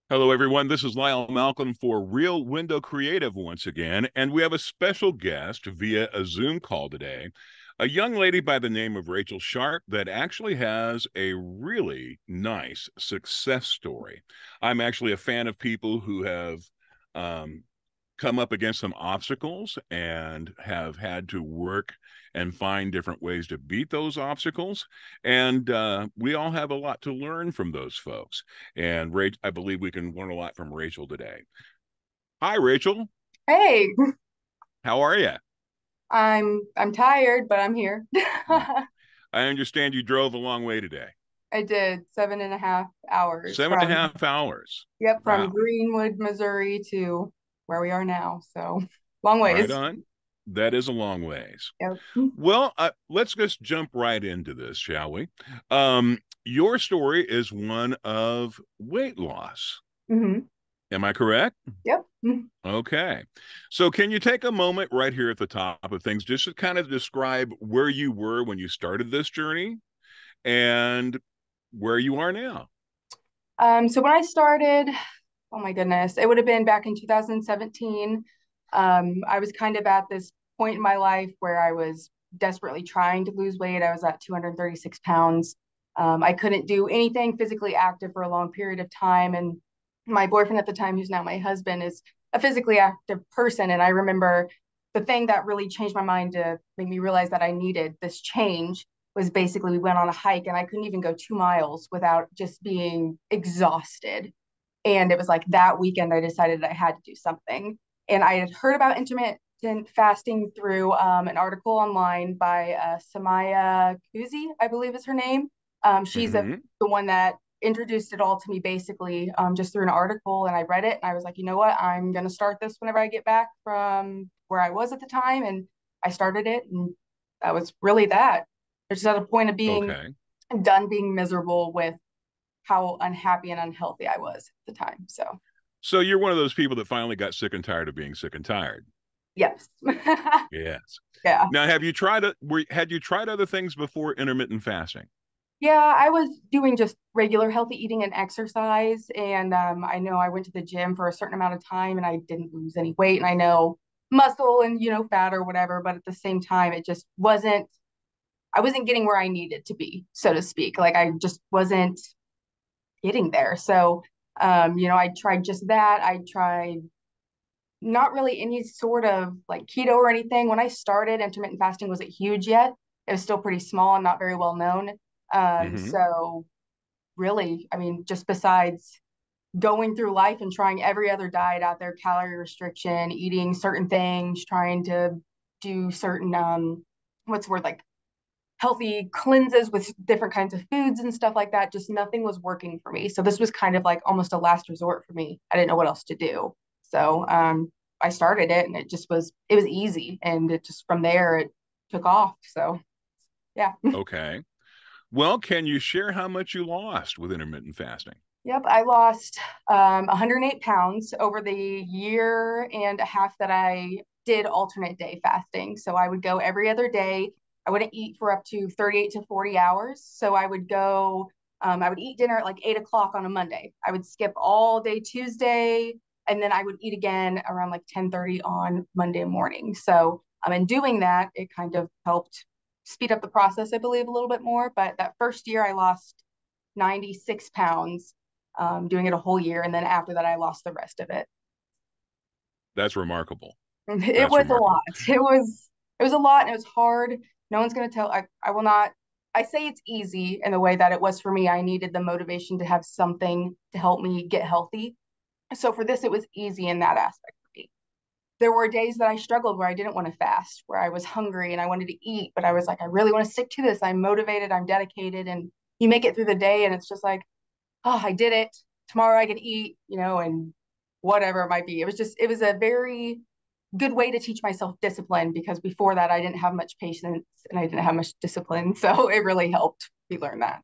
Hello, everyone. This is Lyle Malcom for Real Window Creative once again, and we have a special guest via a Zoom call today, a young lady by the name of Rachel Sharp that actually has a really nice success story. I'm actually a fan of people who have um, come up against some obstacles and have had to work and find different ways to beat those obstacles. And we all have a lot to learn from those folks. And I believe we can learn a lot from Rachel today. Hi, Rachel. Hey, How are you? I'm tired, but I'm here. I understand you drove a long way today. I did 7.5 hours Seven and a half hours. from Wow. Greenwood, Missouri to where we are now. So long Right ways. on. That is a long ways. Yep. Well, let's just jump right into this, shall we? Your story is one of weight loss. hmm Am I correct? Yep. Okay. So, can you take a moment right here at the top of things just to kind of describe where you were when you started this journey and where you are now? So when I started, oh my goodness, it would have been back in 2017. I was kind of at this point in my life where I was desperately trying to lose weight. I was at 236 pounds. I couldn't do anything physically active for a long period of time. And my boyfriend at the time, who's now my husband, is a physically active person. And I remember the thing that really changed my mind to make me realize that I needed this change was basically we went on a hike and I couldn't even go 2 miles without just being exhausted. And it was like that weekend I decided I had to do something. And I had heard about intermittent fasting through an article online by Samaya Kuzi, I believe is her name. She's Hmm. the one that introduced it all to me basically just through an article. And I read it and I was like, you know what? I'm going to start this whenever I get back from where I was at the time. And I started it. And that was really that. It's at a point of being Okay. done being miserable with how unhappy and unhealthy I was at the time. So, So, you're one of those people that finally got sick and tired of being sick and tired. yes. Yes. Yeah. Now, had you tried other things before intermittent fasting? Yeah, I was doing just regular healthy eating and exercise. And I know I went to the gym for a certain amount of time and I didn't lose any weight. And I know muscle and, fat or whatever. But at the same time, it just I wasn't getting where I needed to be, so to speak. Like I just wasn't getting there. So, I tried just that. I tried not really any sort of like keto or anything. When I started, intermittent fasting wasn't huge yet. It was still pretty small and not very well known. Hmm. So really, I mean, just besides going through life and trying every other diet out there, calorie restriction, eating certain things, trying to do certain what's the word like healthy cleanses with different kinds of foods and stuff like that, just nothing was working for me. So this was kind of like almost a last resort for me. I didn't know what else to do. So I started it and it was easy. And it just from there, it took off. So yeah. Okay. Well, can you share how much you lost with intermittent fasting? Yep. I lost 108 pounds over the year and a half that I did alternate day fasting. So I would go every other day. I wouldn't eat for up to 38 to 40 hours. So I would eat dinner at like 8 o'clock on a Monday. I would skip all day Tuesday, and then I would eat again around like 10:30 on Monday morning. So in doing that, it kind of helped speed up the process, I believe, a little bit more. But that first year, I lost 96 pounds doing it a whole year. And then after that, I lost the rest of it. That's remarkable. It That's was a remarkable. lot. It was a lot and it was hard. No one's going to tell. I will not. I say it's easy in the way that it was for me. I needed the motivation to have something to help me get healthy. So for this, it was easy in that aspect for me. There were days that I struggled where I didn't want to fast, where I was hungry and I wanted to eat, but I was like, I really want to stick to this. I'm motivated, I'm dedicated. And you make it through the day and it's just like, oh, I did it. Tomorrow I can eat, and whatever it might be. It was a very good way to teach myself discipline because before that I didn't have much patience and I didn't have much discipline. So it really helped me learn that.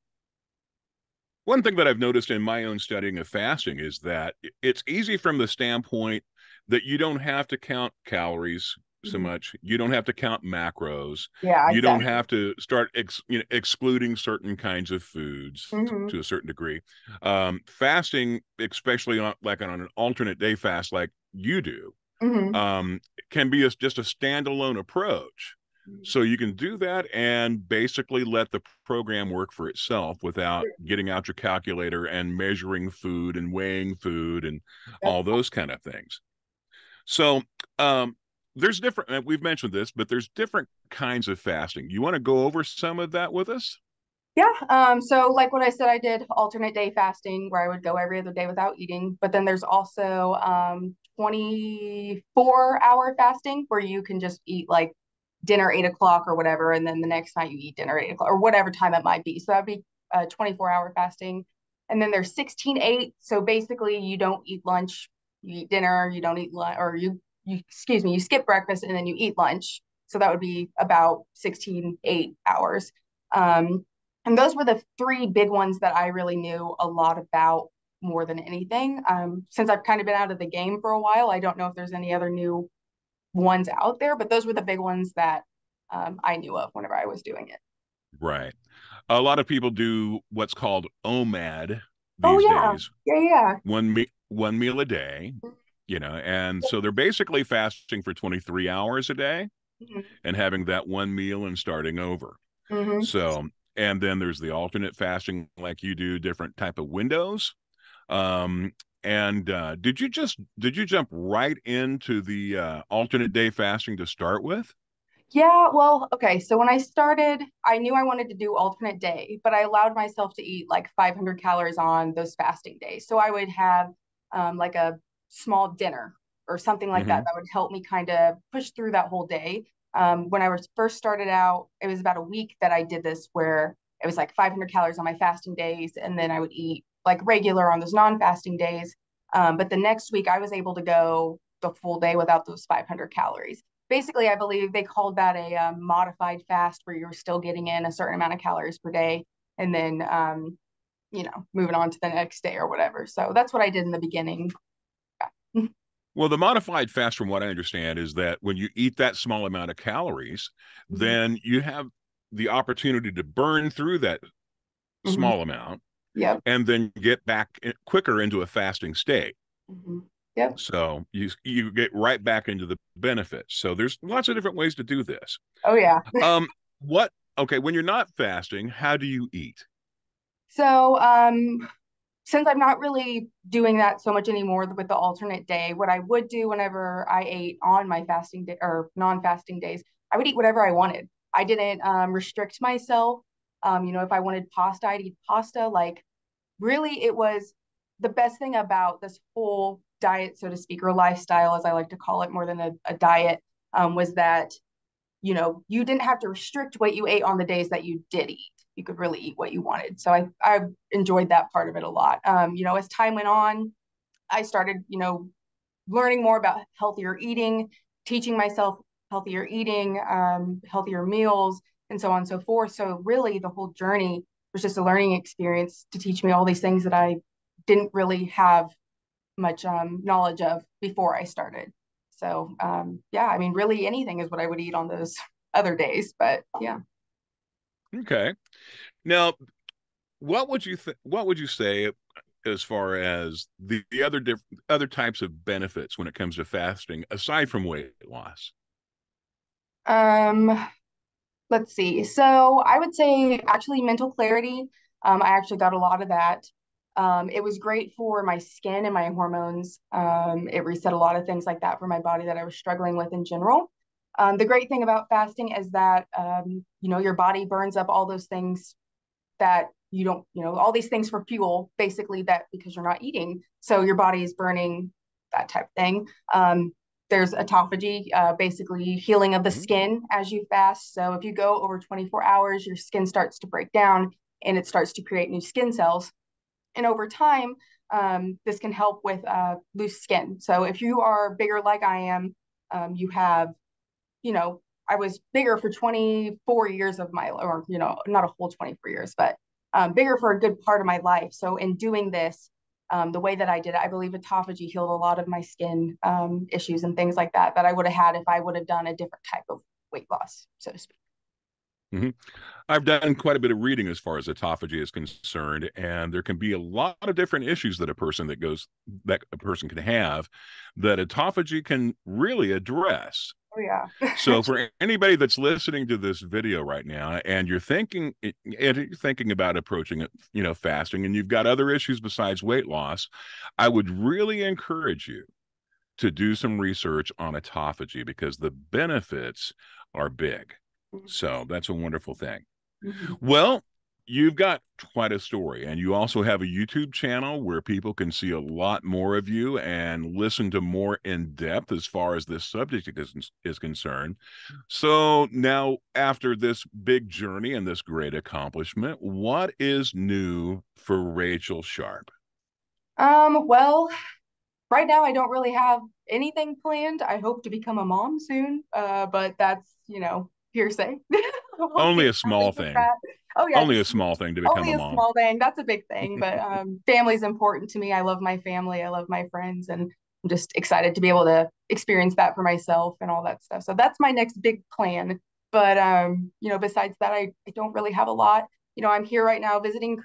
One thing that I've noticed in my own studying of fasting is that it's easy from the standpoint that you don't have to count calories so Mhm. much. You don't have to count macros. Yeah, You don't exactly. have to start excluding certain kinds of foods Hmm. to a certain degree. Fasting, especially on an alternate day fast like you do, Hmm. can be just a standalone approach. So you can do that and basically let the program work for itself without getting out your calculator and measuring food and weighing food and That's all those kind of things. So um, there's different, we've mentioned this, but there's different kinds of fasting. You want to go over some of that with us? Yeah. So like what I said, I did alternate day fasting where I would go every other day without eating. But then there's also 24-hour fasting where you can just eat like dinner 8 o'clock or whatever, and then the next night you eat dinner 8 o'clock or whatever time it might be. So that'd be 24-hour fasting. And then there's 16-8. So basically you don't eat lunch, you eat dinner, you don't eat lunch, or you excuse me, you skip breakfast and then you eat lunch. So that would be about 16-8 hours. Um, and those were the three big ones that I really knew a lot about more than anything. Since I've kind of been out of the game for a while, I don't know if there's any other new ones out there, but those were the big ones that I knew of whenever I was doing it. Right. A lot of people do what's called OMAD Oh these yeah, days, yeah, one meal a day, and so they're basically fasting for 23 hours a day yeah. and having that one meal and starting over. Hmm. So, and then there's the alternate fasting like you do, different type of windows. Um, and did you jump right into the alternate day fasting to start with? Yeah, well, okay. So when I started, I knew I wanted to do alternate day, but I allowed myself to eat like 500 calories on those fasting days. So I would have like a small dinner or something like that Mm-hmm. that would help me kind of push through that whole day. When I was first started out, it was about a week that I did this where it was like 500 calories on my fasting days, and then I would eat like regular on those non-fasting days. But the next week, I was able to go the full day without those 500 calories. Basically, I believe they called that a modified fast where you're still getting in a certain amount of calories per day and then, moving on to the next day or whatever. So that's what I did in the beginning. Well, the modified fast, from what I understand, is that when you eat that small amount of calories, then you have the opportunity to burn through that Mm-hmm. small amount Yep. and then get back quicker into a fasting state. Mm-hmm. Yep. So you get right back into the benefits. So there's lots of different ways to do this. Oh, yeah. Um, what? Okay, when you're not fasting, how do you eat? So, since I'm not really doing that so much anymore with the alternate day, what I would do whenever I ate on my fasting day or non-fasting days, I would eat whatever I wanted. I didn't restrict myself. If I wanted pasta, I'd eat pasta. Like really, it was the best thing about this whole diet, so to speak, or lifestyle, as I like to call it, more than a diet, was that you didn't have to restrict what you ate on the days that you did eat. You could really eat what you wanted. So I enjoyed that part of it a lot. As time went on, I started, learning more about healthier eating, teaching myself healthier eating, healthier meals, and so on and so forth. So really, the whole journey was just a learning experience to teach me all these things that I didn't really have much knowledge of before I started. So yeah, I mean, really anything is what I would eat on those other days. But yeah. Okay. Now, what would you say as far as the other types of benefits when it comes to fasting aside from weight loss? Um, let's see. So I would say actually mental clarity. I actually got a lot of that. It was great for my skin and my hormones. It reset a lot of things like that for my body that I was struggling with in general. The great thing about fasting is that your body burns up all those things that you don't, all these things for fuel, basically that because you're not eating. So your body is burning that type of thing. There's autophagy, basically healing of the Hmm? skin as you fast. So if you go over 24 hours, your skin starts to break down and it starts to create new skin cells. And over time, this can help with loose skin. So if you are bigger like I am, you have you know, I was bigger for 24 years of my, or, not a whole 24 years, but bigger for a good part of my life. So in doing this, the way that I did it. I believe autophagy healed a lot of my skin issues and things like that that I would have had if I would have done a different type of weight loss, so to speak. Mm-hmm. I've done quite a bit of reading as far as autophagy is concerned, and there can be a lot of different issues that a person can have that autophagy can really address. Oh yeah. So for anybody that's listening to this video right now and you're thinking about approaching it, fasting, and you've got other issues besides weight loss, I would really encourage you to do some research on autophagy because the benefits are big. So that's a wonderful thing. Mm-hmm. Well, you've got quite a story, and you also have a YouTube channel where people can see a lot more of you and listen to more in depth as far as this subject is concerned. So now, after this big journey and this great accomplishment, what is new for Rachel Sharp? Well, right now I don't really have anything planned. I hope to become a mom soon, but that's, hearsay. We'll see Only a what small happens with thing. that. Oh yeah, Only just a small thing to become only a a mom. small thing. That's a big thing, but family's important to me. I love my family. I love my friends, and I'm just excited to be able to experience that for myself and all that stuff. So that's my next big plan. But besides that, I don't really have a lot. I'm here right now visiting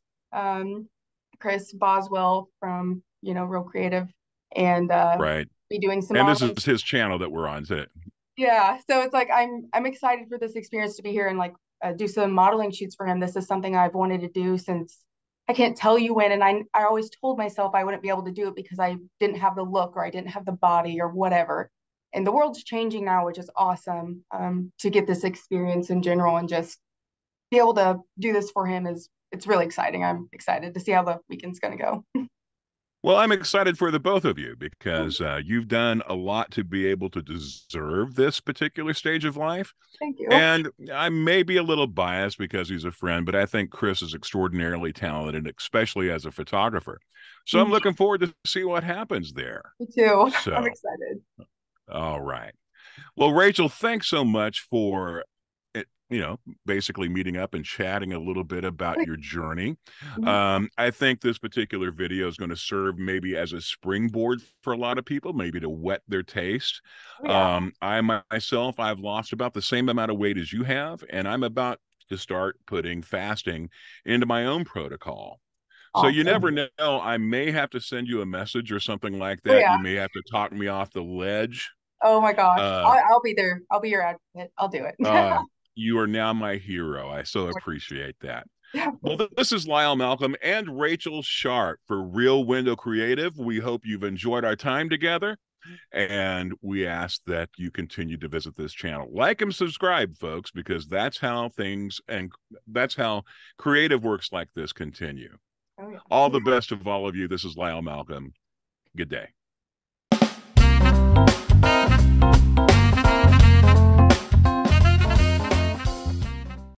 Chris Boswell from Real Creative, and Right. be doing some And this modeling. is his channel that we're on today. Yeah, so it's like I'm excited for this experience to be here and like do some modeling shoots for him. This is something I've wanted to do since I can't tell you when, and I always told myself I wouldn't be able to do it because I didn't have the look or I didn't have the body or whatever. And the world's changing now, which is awesome. To get this experience in general and just be able to do this for him is it's really exciting. I'm excited to see how the weekend's gonna go. Well, I'm excited for the both of you because you've done a lot to be able to deserve this particular stage of life. Thank you. And I may be a little biased because he's a friend, but I think Chris is extraordinarily talented, especially as a photographer. So I'm Me looking forward to see what happens there. too. I'm So, excited. all right. Well, Rachel, thanks so much for it, basically meeting up and chatting a little bit about your journey. Mhm. I think this particular video is going to serve maybe as a springboard for a lot of people, maybe to whet their taste. Oh, yeah. I myself, I've lost about the same amount of weight as you have, and I'm about to start putting fasting into my own protocol. So you never Awesome. know. I may have to send you a message or something like Oh that. yeah. You may have to talk me off the ledge. Oh my gosh. Uh, I'll be there. I'll be your advocate. I'll do it. Uh, you are now my hero. I so appreciate that. Yeah, Well, thank you. this is Lyle Malcom and Rachel Sharp for Real Window Creative. We hope you've enjoyed our time together, and we ask that you continue to visit this channel. Like and subscribe, folks, because that's how creative works like this continue. Oh yeah. All the best of all of you. This is Lyle Malcom. Good day.